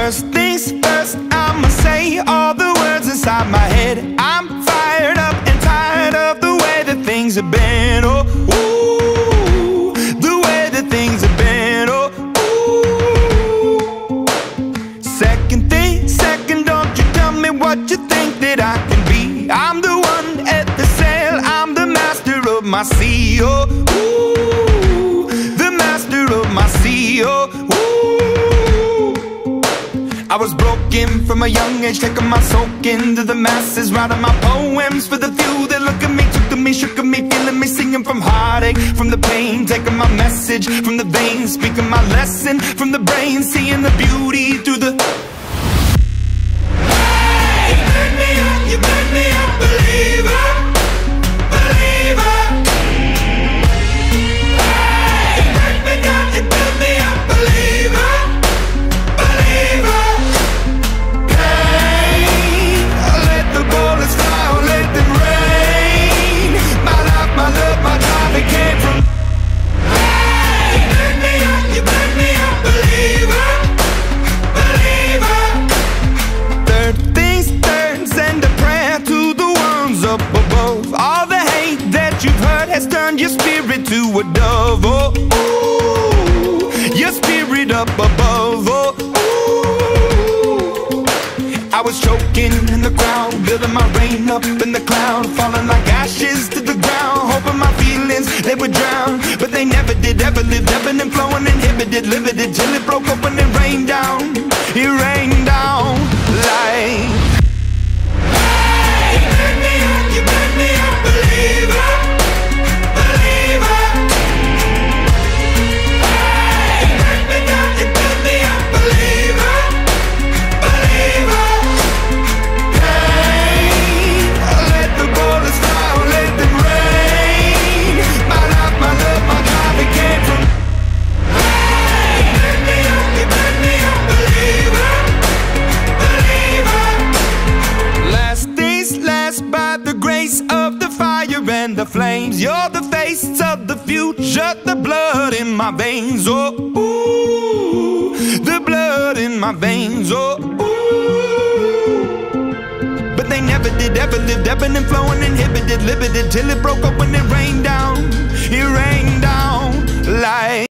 First things first, I'ma say all the words inside my head. I'm fired up and tired of the way that things have been. Oh, ooh, the way that things have been. Oh, ooh. Second thing, second, don't you tell me what you think that I can be. I'm the one at the sail, I'm the master of my sea. Oh, ooh, the master of my sea. Oh, ooh. I was broken from a young age, taking my soak into the masses, writing my poems for the few that look at me, took to me, shook at me, feeling me, singing from heartache, from the pain, taking my message from the veins, speaking my lesson from the brain, seeing the beauty through the... Hey, you made me a believer, believer. Hey, you break me down, you build me up, believer, believer. Has turned your spirit to a dove. Oh, ooh, your spirit up above. Oh, ooh. I was choking in the crowd, building my rain up in the cloud, falling like ashes to the ground, hoping my feelings they would drown, but they never did. Ever lived, ebbing and flowing, inhibited, limited, till it broke open and rained down. It rained down like... Hey, you made me a believer. And the flames, you're the face of the future, the blood in my veins. Oh, ooh, the blood in my veins. Oh, ooh. But they never did, ever lived, ebbing and flowing, inhibited, limited, till it broke open and rained down. It rained down like...